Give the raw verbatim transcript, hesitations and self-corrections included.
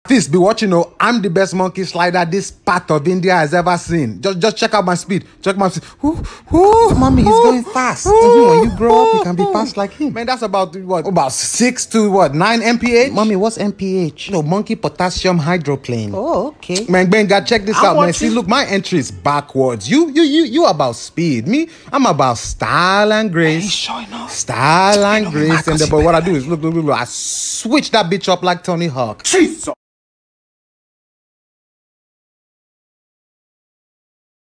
This be watching, oh, I'm the best monkey slider this part of India has ever seen. Just just check out my speed. Check my speed. Ooh, ooh, Mommy, he's ooh, going fast. ooh, Even when you grow up, you can be ooh. fast like him. Man, that's about what? About six to what? Nine M P H? Mommy, what's M P H? No, monkey potassium hydroplane. Oh, okay. Man, Benga, check this I'm out, man. watching. See, look, my entry is backwards. You, you, you, you about speed. Me, I'm about style and grace. He's showing off. Style and know, grace. Marcus, And then, you but what I better. do is look, look, look, look. I switch that bitch up like Tony Hawk. Jesus.